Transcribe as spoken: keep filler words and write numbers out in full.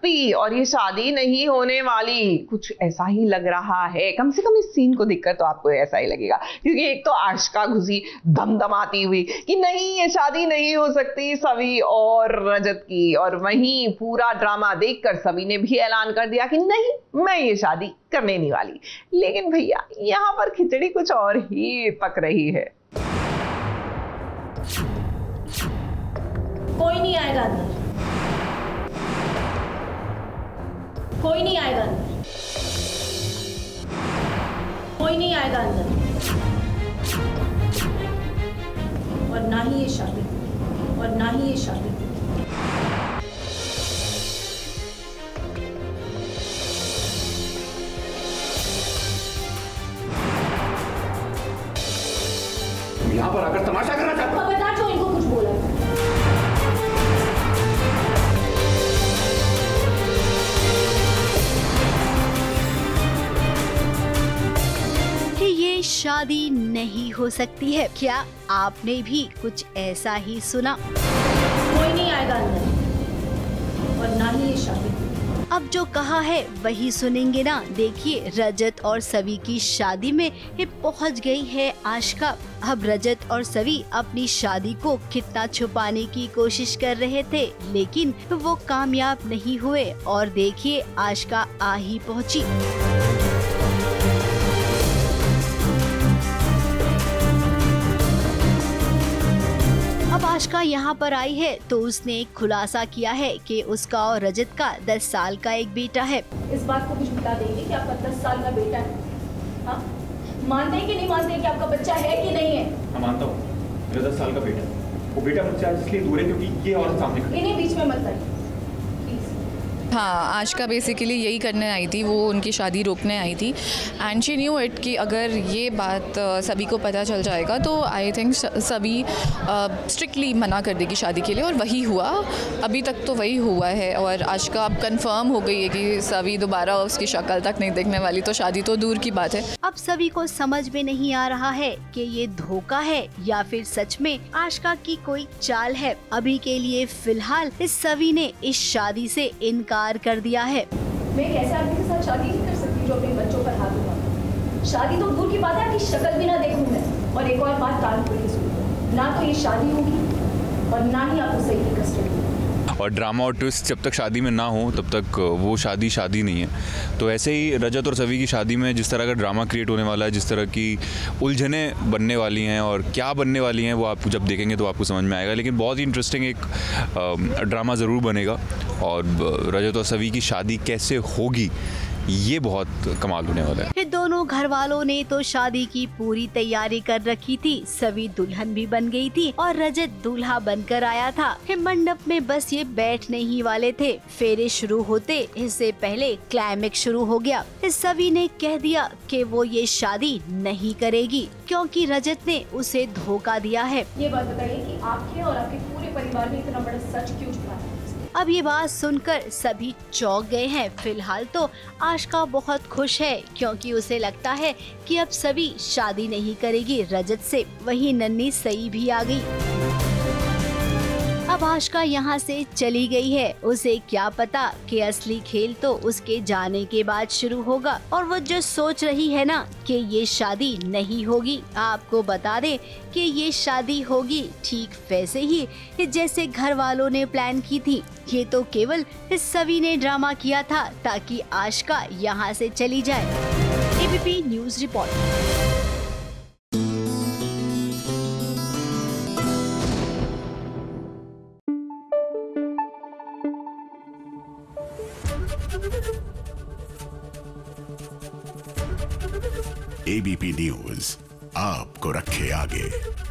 सकती और ये शादी नहीं होने वाली, कुछ ऐसा ही लग रहा है। कम से कम इस सीन को देखकर तो आपको ऐसा ही लगेगा, क्योंकि एक तो आशिका घुसी दमदमाती हुई कि नहीं ये शादी नहीं हो सकती सवी और रजत की, और वहीं पूरा ड्रामा देखकर सवी ने भी ऐलान कर दिया कि नहीं मैं ये शादी करने नहीं वाली। लेकिन भैया यहां पर खिचड़ी कुछ और ही पक रही है। कोई नहीं आएगा अंदर, कोई नहीं आएगा अंदर, कोई नहीं आएगा अंदर, और ना ही ये शादी, और ना ही ये शादी। यहाँ पर आकर तमाशा करना चाहता हूँ। बता जो इनको कुछ बोला। कि ये शादी नहीं हो सकती है। क्या आपने भी कुछ ऐसा ही सुना? कोई नहीं आएगा अंदर, और ना ही ये शादी। अब जो कहा है वही सुनेंगे ना। देखिए रजत और सवी की शादी में ये पहुंच गई है आशिका। अब रजत और सवी अपनी शादी को कितना छुपाने की कोशिश कर रहे थे, लेकिन वो कामयाब नहीं हुए। और देखिए आशिका आ ही पहुंची। अब आशिका यहाँ पर आई है तो उसने एक खुलासा किया है कि उसका और रजत का दस साल का एक बेटा है। इस बात को कुछ बता देंगे कि आपका दस साल का बेटा है? हाँ? मानते हैं कि नहीं मानते हैं कि आपका बच्चा है कि नहीं है? मैं मानता हूँ मेरा दस साल का बेटा है। वो बेटा मुझसे आज इसलिए दूर है क्योंकि ये औरत सामने खड़ी है। इन्हें बीच में मत लाइए। हाँ, आशिका बेसिकली यही करने आई थी, वो उनकी शादी रोकने आई थी। एंड शी न्यू इट कि अगर ये बात सभी को पता चल जाएगा तो आई थिंक सभी स्ट्रिक्टली मना कर देगी शादी के लिए, और वही हुआ। अभी तक तो वही हुआ है, और आशिका अब कंफर्म हो गई है कि सभी दोबारा उसकी शक्ल तक नहीं देखने वाली, तो शादी तो दूर की बात है। अब सभी को समझ में नहीं आ रहा है कि ये धोखा है या फिर सच में आशिका की कोई चाल है। अभी के लिए फिलहाल इस सभी ने इस शादी से इनकार कर दिया है। मैं एक ऐसे आदमी के साथ शादी नहीं कर सकती जो अपने बच्चों पर हाथ उठाए। शादी तो दूर की बात है, आपकी शक्ल भी ना देखूं मैं। और एक और बात कान खोल के सुनो, ना तो ये शादी होगी और ना ही आपको सही की कस्टडी। और ड्रामा और ट्विस्ट जब तक शादी में ना हो तब तक वो शादी शादी नहीं है। तो ऐसे ही रजत और सवी की शादी में जिस तरह का ड्रामा क्रिएट होने वाला है, जिस तरह की उलझने बनने वाली हैं और क्या बनने वाली हैं, वो आप जब देखेंगे तो आपको समझ में आएगा। लेकिन बहुत ही इंटरेस्टिंग एक ड्रामा ज़रूर बनेगा, और रजत और सवी की शादी कैसे होगी ये बहुत कमाल होने वाला है। फिर दोनों घर वालों ने तो शादी की पूरी तैयारी कर रखी थी। सभी दुल्हन भी बन गई थी और रजत दूल्हा बनकर आया था। फिर मंडप में बस ये बैठने ही वाले थे। फेरे शुरू होते इससे पहले क्लाइमेक्स शुरू हो गया। सभी ने कह दिया कि वो ये शादी नहीं करेगी क्योंकि रजत ने उसे धोखा दिया है। ये बात बताइए कि आपके और आपके पूरे परिवार ने इतना बड़ा सच क्यों छुपा है? अब ये बात सुनकर सभी चौंक गए हैं। फिलहाल तो आशिका बहुत खुश है क्योंकि उसे लगता है कि अब सभी शादी नहीं करेगी रजत से। वहीं नन्ही सई भी आ गई। अब आशिका यहाँ से चली गई है। उसे क्या पता कि असली खेल तो उसके जाने के बाद शुरू होगा। और वो जो सोच रही है ना कि ये शादी नहीं होगी, आपको बता दे कि ये शादी होगी ठीक वैसे ही जैसे घर वालों ने प्लान की थी। ये तो केवल सभी ने ड्रामा किया था ताकि आशिका यहाँ से चली जाए। ABP news report. ABP news आपको रखे आगे।